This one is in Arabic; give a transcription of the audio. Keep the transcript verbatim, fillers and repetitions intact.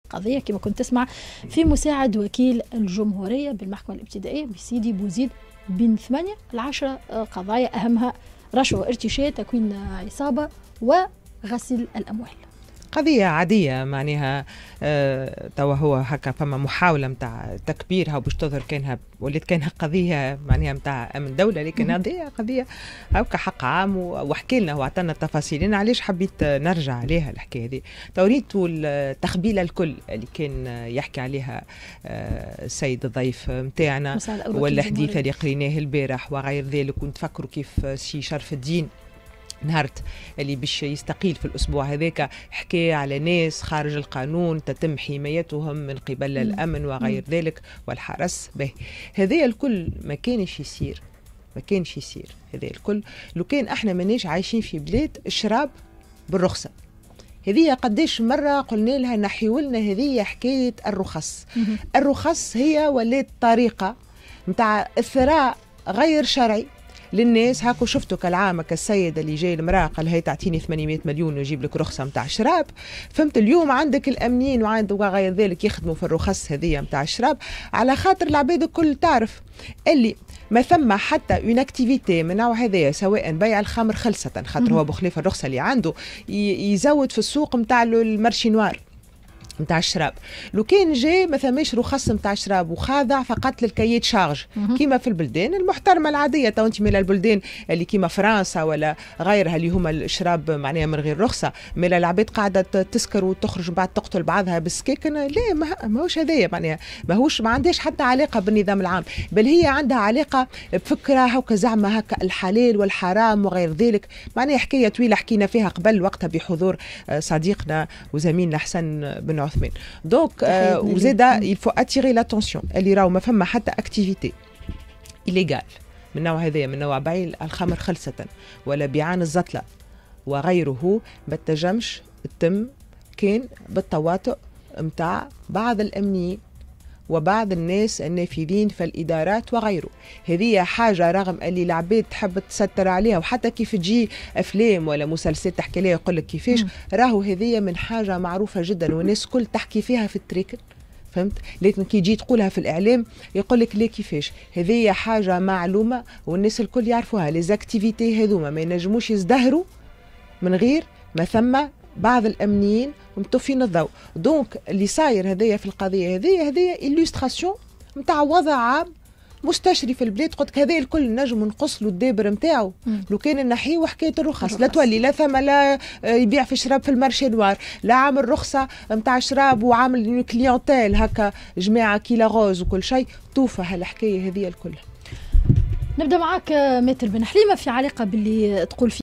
قضية كما كنت تسمع في مساعد وكيل الجمهورية بالمحكمة الابتدائية بسيدي بوزيد بين ثمانية لعشرة قضايا أهمها رشوة وارتشاء، تكوين عصابة وغسل الأموال. قضية عادية معناها آه توا هو هكا فما محاولة متاع تكبيرها باش تظهر كانها ولات كانها قضية معناها متاع أمن دولة، لكن هذه قضية هكا حق عام وحكي لنا وعطانا التفاصيل. أنا علاش حبيت نرجع عليها الحكاية هذه؟ توريتوا التخبيلة الكل اللي كان يحكي عليها آه السيد الضيف متاعنا والحديث اللي قريناه البارح وغير ذلك، ونتفكروا كيف سي شرف الدين نهارت اللي باش يستقيل في الأسبوع هذاك حكى على ناس خارج القانون تتم حمايتهم من قبل الأمن وغير ذلك والحرس به. هذا الكل ما كانش يصير، ما كانش يصير هذا الكل لو كان احنا ماناش عايشين في بلاد الشراب بالرخصة. هذه قديش مرة قلنا لها نحيوا لنا هذه حكاية الرخص. الرخص هي ولات طريقة متاع الثراء غير شرعي للناس. هاكو شفتوا كالعامة كالسيد اللي جاي المرأة قال هي تعطيني ثمانمائة مليون ويجيب لك رخصة متاع شراب. فهمت؟ اليوم عندك الأمنين وعند وغير ذلك يخدموا في الرخص هذه متاع الشراب على خاطر العباد الكل تعرف اللي ما ثم حتى اون اكتيفيتي من نوع هذايا، سواء بيع الخمر خلصة خاطر هو بخلاف الرخصة اللي عنده يزود في السوق متاع المارشي نوار متاع الشراب. لو كان جاي ما ثماش رخص متاع الشراب وخاضع فقط للكيات شارج كيما في البلدان المحترمه العاديه. تو انت من البلدان اللي كيما فرنسا ولا غيرها اللي هما الشراب معناها من غير رخصه، مال العباد قاعده تسكر وتخرج بعد تقتل بعضها بالسكيكن. لا ماهوش هذايا معناها ماهوش ما عندهاش حتى علاقه بالنظام العام، بل هي عندها علاقه بفكره هكا زعما هكا الحلال والحرام وغير ذلك. معناها حكايه طويله حكينا فيها قبل وقتها بحضور صديقنا وزميلنا حسن بن عثمان. دونك آه وزادا يلفو اتيري لاتونسيون اللي راهو ما فما حتى اكتيفيتي إليغال من نوع هذايا، من نوع بيع الخمر خلصة ولا بيعان الزطلة وغيره ما تنجمش تتم كان بالتواطؤ متاع بعض الأمنيين وبعض الناس النافذين في الإدارات وغيره. هذه حاجة رغم اللي العباد تحب تستر عليها، وحتى كيف تجي أفلام ولا مسلسلات تحكي لها يقول لك كيفاش، راهو هذه من حاجة معروفة جدا والناس كل تحكي فيها في التريكن. فهمت؟ لكن كي يجي تقولها في الإعلام يقول لك ليه كيفاش. هذه حاجة معلومة والناس الكل يعرفوها. ليزاكتيفيتي هذوما ما ينجموش يزدهروا من غير ما ثم بعض الامنيين مطفين الضوء. دونك اللي صاير هذايا في القضيه هذه هذه إلوستراسيون نتاع وضع عام مستشري في البلاد. قلت هذا الكل نجم نقص له الدابر نتاعو لو كان نحيه وحكايه الرخص. لا تولي لا ثم لا يبيع في شراب في المارشي نوار، لا عامل رخصه نتاع شراب وعامل كليونتيل هكا جماعه كيلا غوز وكل شيء. توفى هالحكايه هذه الكل. نبدا معك ماتر بن حليمه في علاقه باللي تقول فيه